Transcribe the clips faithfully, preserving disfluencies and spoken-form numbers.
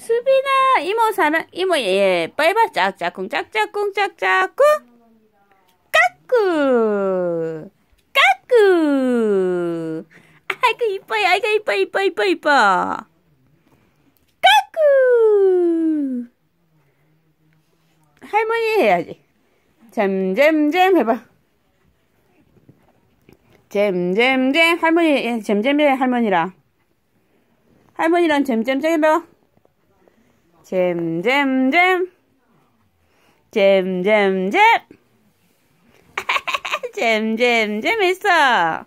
수빈아, 이모 사랑, 이모 예뻐 해봐. 짝짝꿍, 짝짝꿍, 짝짝꿍. 까꾸, 까꾸. 아이고, 이뻐요. 아이고, 이뻐, 이뻐, 이뻐, 이뻐. 까꾸. 할머니 해야지. 잼잼잼 해봐. 잼잼잼. 할머니, 잼잼잼 할머니랑. 할머니랑 잼잼잼 해봐. 잼잼잼. 잼잼잼. 잼잼잼 했어.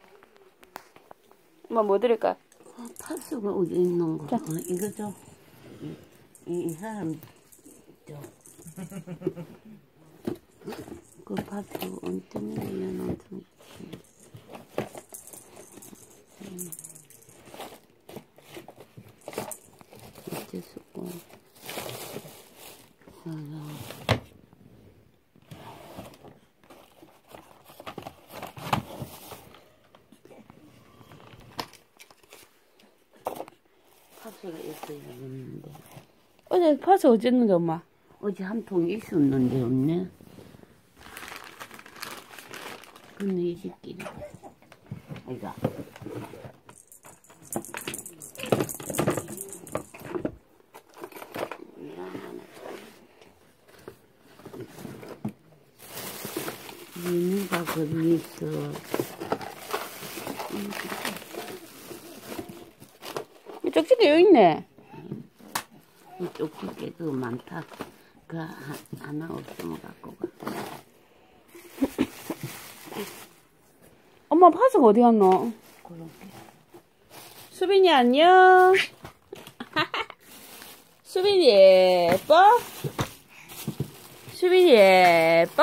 엄마 뭐 드릴까? 아, 파스가 어디 있는 거? 자. 어, 이거 줘. 이, 이, 이 사람 줘. 그 파스 엄청 내려놓은 좀. 이제 쓰고. 하나. 파스가 있어야 되는데. 어제 파스 어디 있는데 엄마? 어제 한 통 있었는데 없네. 근데 이 새끼는 이거 얘네가 거기 있어. 이 쪽집게 여기 있네. 이쪽 집게 그거 많다. 그 하나 없으면 갖고 가. 엄마 파스가 어디 갔노? 그렇게. 수빈이 안녕. 수빈이 예뻐? 수빈이 예뻐?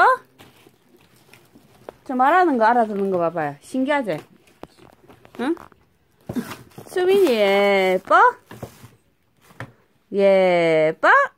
저 말하는 거 알아듣는 거 봐봐요. 신기하지? 응? 수빈이 예뻐? 예뻐?